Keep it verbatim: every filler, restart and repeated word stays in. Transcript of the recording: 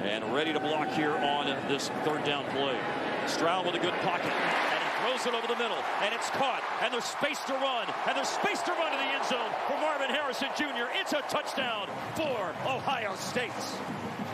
and ready to block here on this third down play. Stroud with a good pocket, and he throws it over the middle, and it's caught, and there's space to run, and there's space to run to the end zone for Marvin Harrison Junior It's a touchdown for Ohio State.